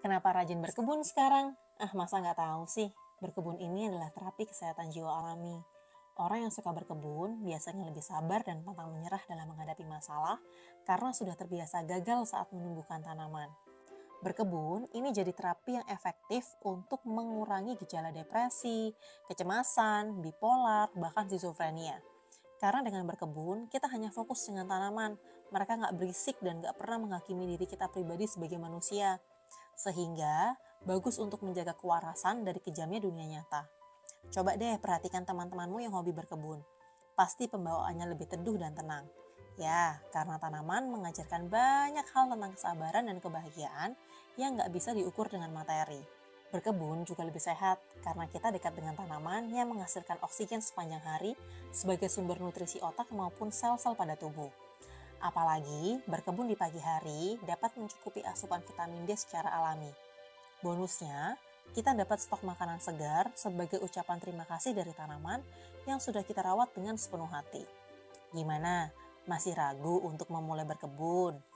Kenapa rajin berkebun sekarang? Masa nggak tahu sih? Berkebun ini adalah terapi kesehatan jiwa alami. Orang yang suka berkebun biasanya lebih sabar dan pantang menyerah dalam menghadapi masalah karena sudah terbiasa gagal saat menumbuhkan tanaman. Berkebun ini jadi terapi yang efektif untuk mengurangi gejala depresi, kecemasan, bipolar, bahkan schizofrenia. Karena dengan berkebun, kita hanya fokus dengan tanaman. Mereka nggak berisik dan nggak pernah menghakimi diri kita pribadi sebagai manusia. Sehingga, bagus untuk menjaga kewarasan dari kejamnya dunia nyata. Coba deh perhatikan teman-temanmu yang hobi berkebun. Pasti pembawaannya lebih teduh dan tenang. Ya, karena tanaman mengajarkan banyak hal tentang kesabaran dan kebahagiaan yang nggak bisa diukur dengan materi. Berkebun juga lebih sehat karena kita dekat dengan tanaman yang menghasilkan oksigen sepanjang hari sebagai sumber nutrisi otak maupun sel-sel pada tubuh. Apalagi berkebun di pagi hari dapat mencukupi asupan vitamin D secara alami. Bonusnya, kita dapat stok makanan segar sebagai ucapan terima kasih dari tanaman yang sudah kita rawat dengan sepenuh hati. Gimana? Masih ragu untuk memulai berkebun?